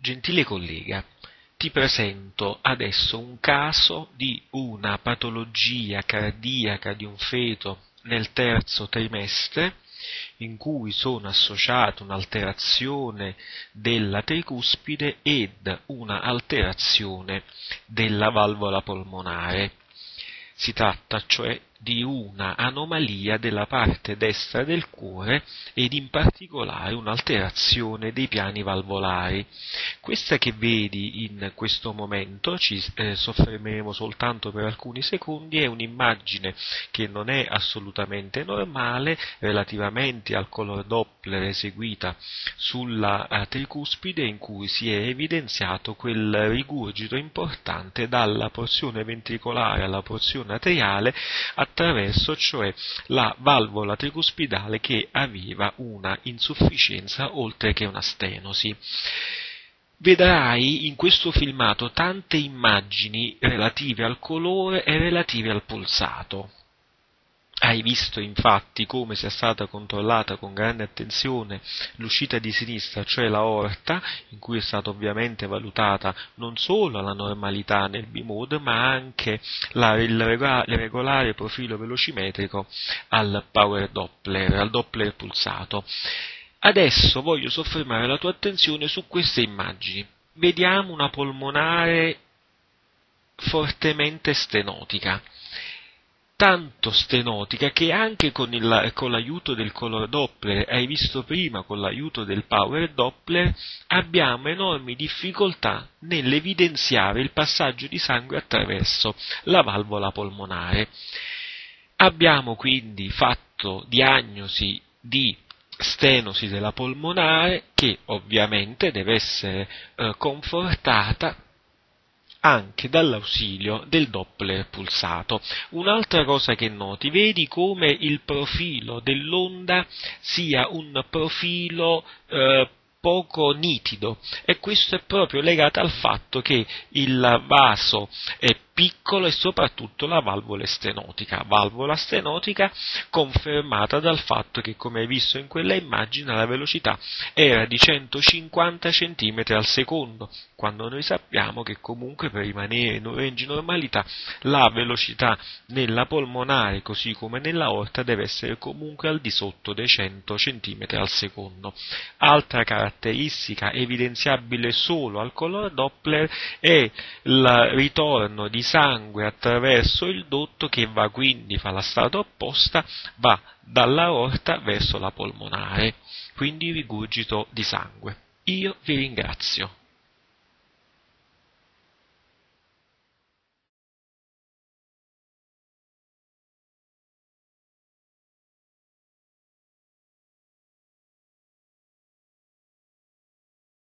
Gentile collega, ti presento adesso un caso di una patologia cardiaca di un feto nel terzo trimestre in cui sono associate un'alterazione della tricuspide ed una alterazione della valvola polmonare. Si tratta cioè di una anomalia della parte destra del cuore ed in particolare un'alterazione dei piani valvolari. Questa che vedi in questo momento, ci soffermeremo soltanto per alcuni secondi, è un'immagine che non è assolutamente normale relativamente al color Doppler eseguita sulla tricuspide, in cui si è evidenziato quel rigurgito importante dalla porzione ventricolare alla porzione atriale, attraverso cioè la valvola tricuspidale che aveva una insufficienza oltre che una stenosi. Vedrai in questo filmato tante immagini relative al colore e relative al pulsato. Hai visto infatti come sia stata controllata con grande attenzione l'uscita di sinistra, cioè l'aorta, in cui è stata ovviamente valutata non solo la normalità nel B-mode, ma anche il regolare profilo velocimetrico al power Doppler, al Doppler pulsato. Adesso voglio soffermare la tua attenzione su queste immagini. Vediamo una polmonare fortemente stenotica. Tanto stenotica che anche con l'aiuto del color Doppler, hai visto prima con l'aiuto del power Doppler, abbiamo enormi difficoltà nell'evidenziare il passaggio di sangue attraverso la valvola polmonare. Abbiamo quindi fatto diagnosi di stenosi della polmonare, che ovviamente deve essere confortata anche dall'ausilio del Doppler pulsato. Un'altra cosa che noti, vedi come il profilo dell'onda sia un profilo poco nitido, e questo è proprio legato al fatto che il vaso è piccolo e soprattutto la valvola stenotica confermata dal fatto che, come hai visto in quella immagine, la velocità era di 150 cm al secondo, quando noi sappiamo che comunque per rimanere in un range di normalità la velocità nella polmonare così come nell'aorta deve essere comunque al di sotto dei 100 cm al secondo. Altra caratteristica evidenziabile solo al color Doppler è il ritorno di sangue attraverso il dotto, che va quindi, fa la strada opposta, va dall'aorta verso la polmonare, quindi rigurgito di sangue. Io vi ringrazio.